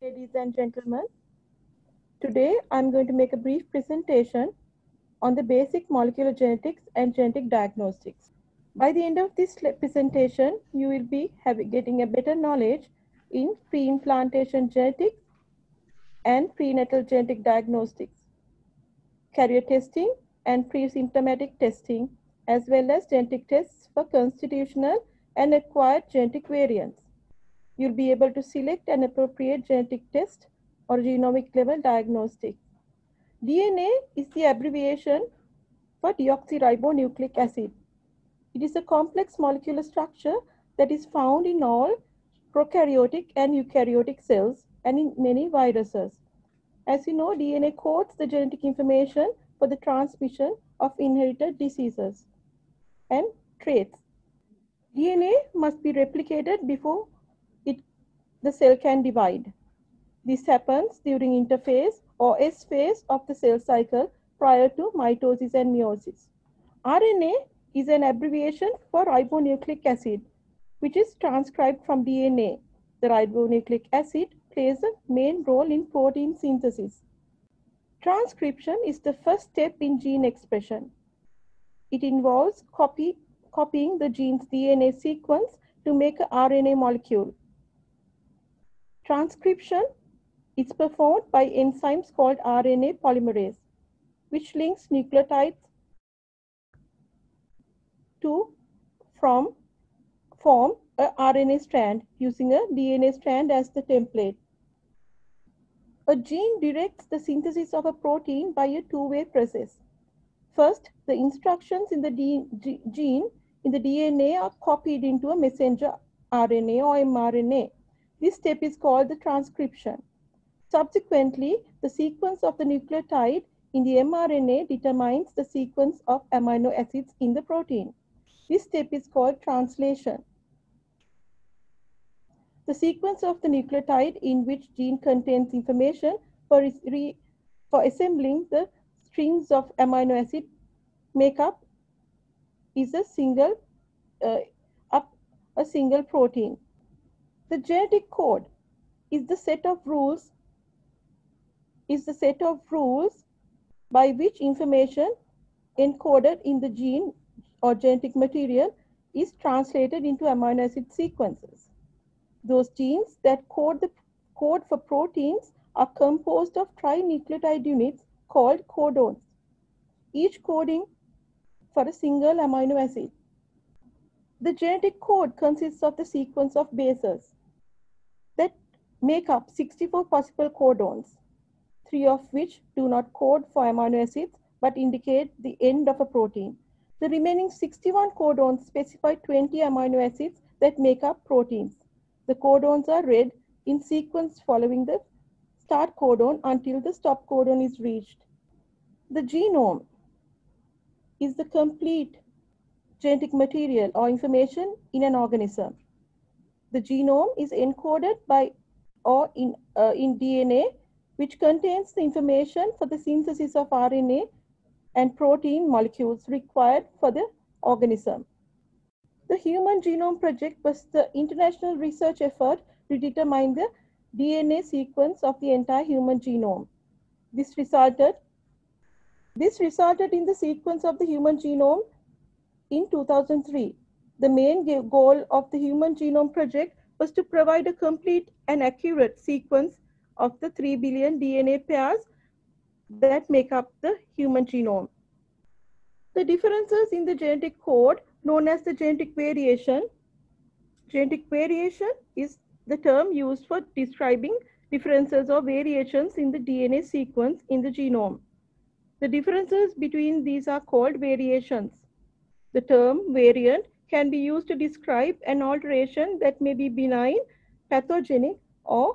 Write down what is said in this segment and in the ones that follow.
Ladies and gentlemen, today I'm going to make a brief presentation on the basic molecular genetics and genetic diagnostics. By the end of this presentation, you will be getting a better knowledge in pre-implantation genetics and prenatal genetic diagnostics, carrier testing and pre-symptomatic testing, as well as genetic tests for constitutional and acquired genetic variants. You'll be able to select an appropriate genetic test or genomic level diagnostic. DNA is the abbreviation for deoxyribonucleic acid. It is a complex molecular structure that is found in all prokaryotic and eukaryotic cells and in many viruses. As you know, DNA codes the genetic information for the transmission of inherited diseases and traits. DNA must be replicated before the cell can divide. This happens during interphase or S phase of the cell cycle prior to mitosis and meiosis. RNA is an abbreviation for ribonucleic acid, which is transcribed from DNA. The ribonucleic acid plays a main role in protein synthesis. Transcription is the first step in gene expression. It involves copying the gene's DNA sequence to make an RNA molecule. Transcription is performed by enzymes called RNA polymerase, which links nucleotides to form a RNA strand using a DNA strand as the template. A gene directs the synthesis of a protein by a two-way process. First, the instructions in the gene in the DNA are copied into a messenger RNA or mRNA. This step is called the transcription. Subsequently, the sequence of the nucleotide in the mRNA determines the sequence of amino acids in the protein. This step is called translation. The sequence of the nucleotide in which gene contains information for assembling the strings of amino acid makeup is a single protein. The genetic code is the set of rules by which information encoded in the gene or genetic material is translated into amino acid sequences. Those genes that code for proteins are composed of trinucleotide units called codons, each coding for a single amino acid. The genetic code consists of the sequence of bases that make up 64 possible codons, 3 of which do not code for amino acids but indicate the end of a protein. The remaining 61 codons specify 20 amino acids that make up proteins. The codons are read in sequence following the start codon until the stop codon is reached. The genome is the complete genetic material or information in an organism. The genome is encoded in DNA, which contains the information for the synthesis of RNA and protein molecules required for the organism. The Human Genome Project was the international research effort to determine the DNA sequence of the entire human genome. This resulted in the sequence of the human genome in 2003. The main goal of the Human Genome Project was to provide a complete and accurate sequence of the 3 billion DNA pairs that make up the human genome. The differences in the genetic code, known as the genetic variation is the term used for describing differences or variations in the DNA sequence in the genome. The differences between these are called variations. The term variant can be used to describe an alteration that may be benign, pathogenic, or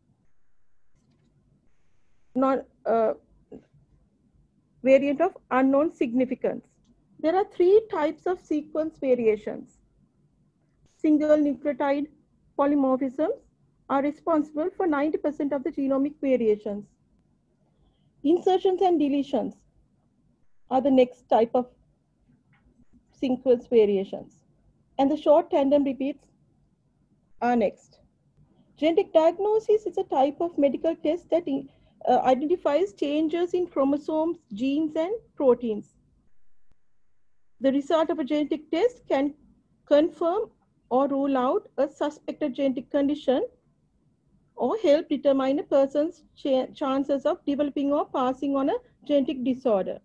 variant of unknown significance. There are 3 types of sequence variations. Single nucleotide polymorphisms are responsible for 90% of the genomic variations. Insertions and deletions are the next type of sequence variations. And the short tandem repeats are next. Genetic diagnosis is a type of medical test that identifies changes in chromosomes, genes, and proteins. The result of a genetic test can confirm or rule out a suspected genetic condition or help determine a person's chances of developing or passing on a genetic disorder.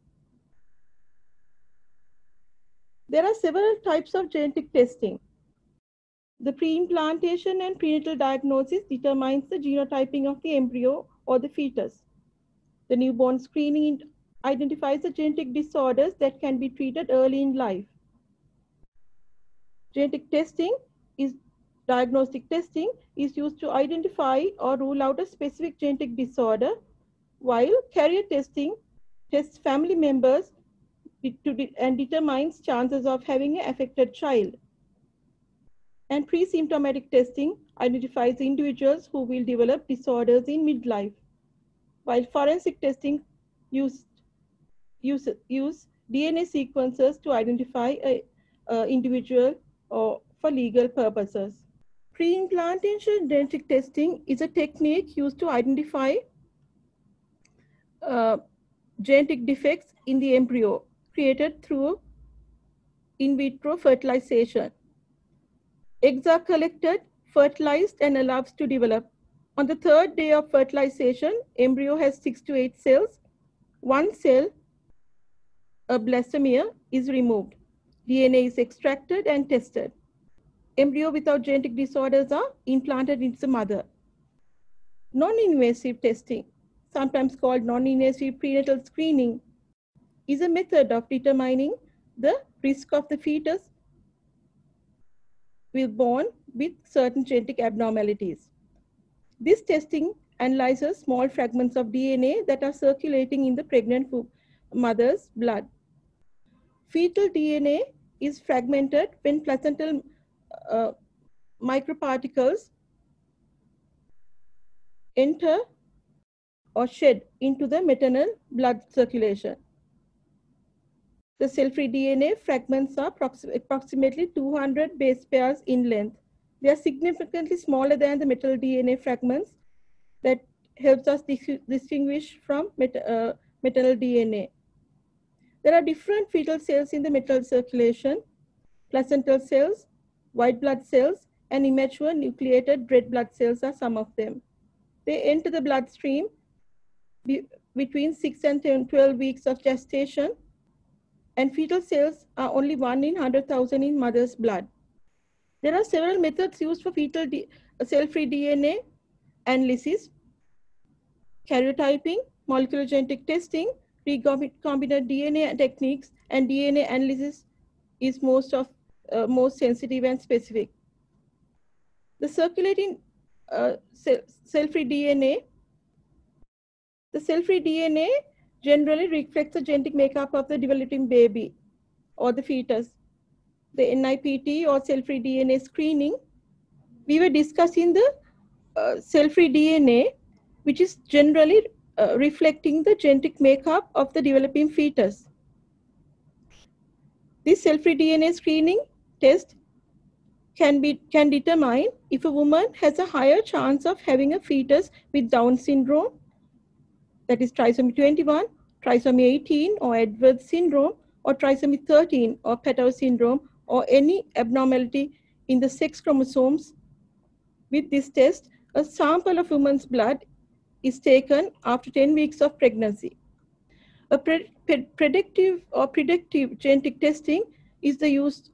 There are several types of genetic testing. The pre-implantation and prenatal diagnosis determines the genotyping of the embryo or the fetus. The newborn screening identifies the genetic disorders that can be treated early in life. Genetic testing is diagnostic testing is used to identify or rule out a specific genetic disorder, while carrier testing tests family members and determines chances of having an affected child. And pre-symptomatic testing identifies individuals who will develop disorders in midlife, while forensic testing use DNA sequences to identify an individual or for legal purposes. Pre-implantation genetic testing is a technique used to identify uh, genetic defects in the embryo created through in vitro fertilization. Eggs are collected, fertilized, and allowed to develop. On the third day of fertilization, embryo has 6 to 8 cells. One cell, a blastomere, is removed. DNA is extracted and tested. Embryo without genetic disorders are implanted into the mother. Non-invasive testing, sometimes called non-invasive prenatal screening, is a method of determining the risk of the fetus will born with certain genetic abnormalities. This testing analyzes small fragments of DNA that are circulating in the pregnant mother's blood. Fetal DNA is fragmented when placental microparticles enter or shed into the maternal blood circulation. The cell-free DNA fragments are approximately 200 base pairs in length. They are significantly smaller than the maternal DNA fragments that helps us distinguish from maternal DNA. There are different fetal cells in the maternal circulation: placental cells, white blood cells, and immature nucleated red blood cells are some of them. They enter the bloodstream between 6 and 12 weeks of gestation, and fetal cells are only 1 in 100,000 in mother's blood. There are several methods used for fetal cell-free DNA analysis: karyotyping, molecular genetic testing, recombinant DNA techniques, and DNA analysis is most sensitive and specific. The circulating cell-free DNA, the cell-free DNA generally reflects the genetic makeup of the developing baby or the fetus. The NIPT or cell-free DNA screening, we were discussing the cell-free DNA, which is generally reflecting the genetic makeup of the developing fetus. This cell-free DNA screening test can determine if a woman has a higher chance of having a fetus with Down syndrome, that is trisomy 21, trisomy 18, or Edwards syndrome, or trisomy 13, or Patau syndrome, or any abnormality in the sex chromosomes. With this test, a sample of woman's blood is taken after 10 weeks of pregnancy. A predictive genetic testing is the use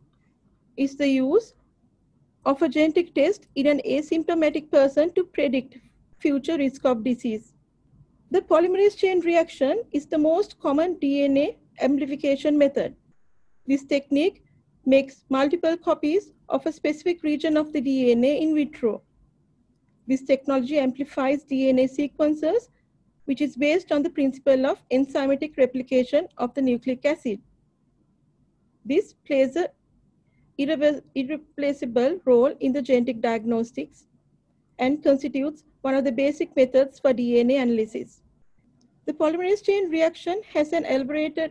of a genetic test in an asymptomatic person to predict future risk of disease. The polymerase chain reaction is the most common DNA amplification method. This technique makes multiple copies of a specific region of the DNA in vitro. This technology amplifies DNA sequences, which is based on the principle of enzymatic replication of the nucleic acid. This plays an irreplaceable role in the genetic diagnostics and constitutes one of the basic methods for DNA analysis. The polymerase chain reaction has been elaborated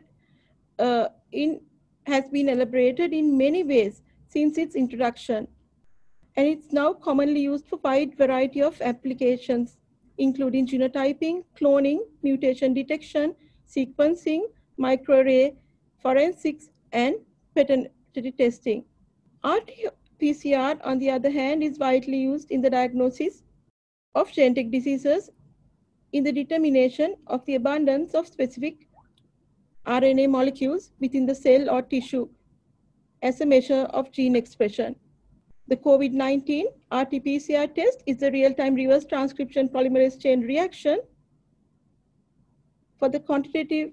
in many ways since its introduction, and it's now commonly used for wide variety of applications, including genotyping, cloning, mutation detection, sequencing, microarray forensics, and paternity testing. RT-PCR, on the other hand, is widely used in the diagnosis of genetic diseases in the determination of the abundance of specific RNA molecules within the cell or tissue as a measure of gene expression. The COVID-19 RT-PCR test is a real-time reverse transcription polymerase chain reaction for the qualitative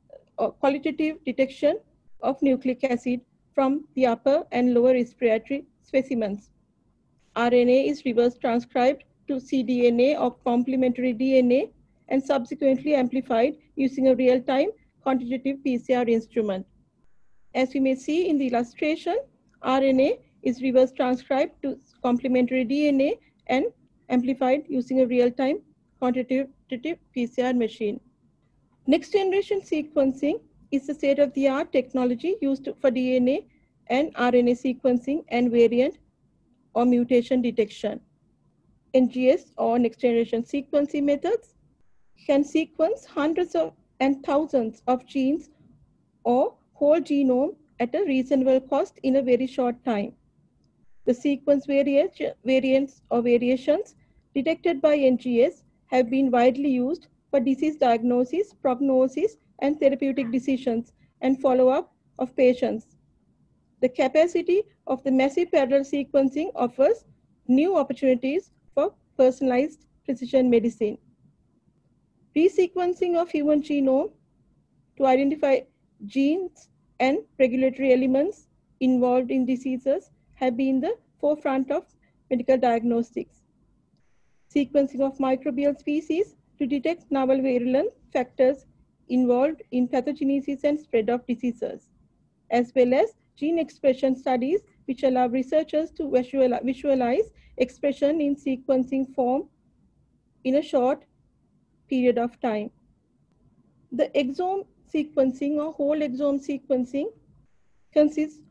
detection of nucleic acid from the upper and lower respiratory specimens. RNA is reverse transcribed to cDNA or complementary DNA and subsequently amplified using a real-time quantitative PCR instrument. As you may see in the illustration, RNA is reverse transcribed to complementary DNA and amplified using a real-time quantitative PCR machine. Next generation sequencing is the state-of-the-art technology used for DNA and RNA sequencing and variant or mutation detection. NGS or next generation sequencing methods can sequence hundreds of and thousands of genes or whole genome at a reasonable cost in a very short time. The sequence variants or variations detected by NGS have been widely used for disease diagnosis, prognosis, and therapeutic decisions and follow-up of patients. The capacity of the massive parallel sequencing offers new opportunities for personalized precision medicine. Resequencing of human genome to identify genes and regulatory elements involved in diseases have been the forefront of medical diagnostics. Sequencing of microbial species to detect novel virulent factors involved in pathogenesis and spread of diseases, as well as gene expression studies which allow researchers to visualize expression in sequencing form in a short period of time. The exome sequencing or whole exome sequencing consists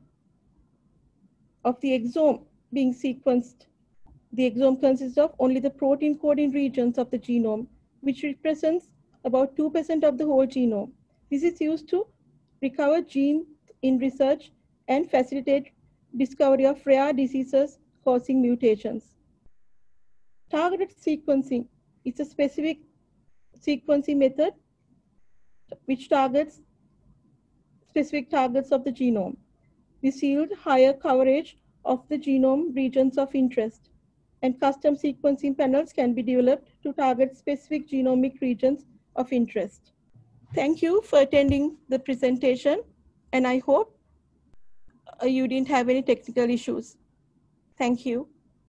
of the exome being sequenced. The exome consists of only the protein coding regions of the genome, which represents about 2% of the whole genome. This is used to recover genes in research and facilitate discovery of rare diseases causing mutations. Targeted sequencing is a specific sequencing method which targets specific targets of the genome. This yields higher coverage of the genome regions of interest, and custom sequencing panels can be developed to target specific genomic regions of interest. Thank you for attending the presentation, and I hope you didn't have any technical issues. Thank you.